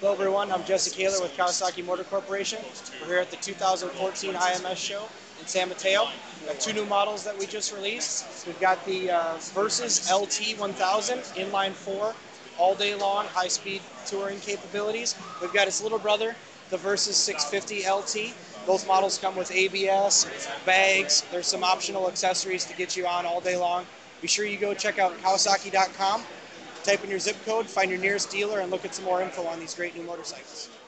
Hello everyone, I'm Jesse Kaler with Kawasaki Motor Corporation. We're here at the 2014 IMS show in San Mateo. We've got two new models that we just released. We've got the Versys LT 1000 inline 4, all day long, high-speed touring capabilities. We've got its little brother, the Versys 650 LT. Both models come with ABS, bags. There's some optional accessories to get you on all day long. Be sure you go check out Kawasaki.com. Type in your zip code, find your nearest dealer, and look at some more info on these great new motorcycles.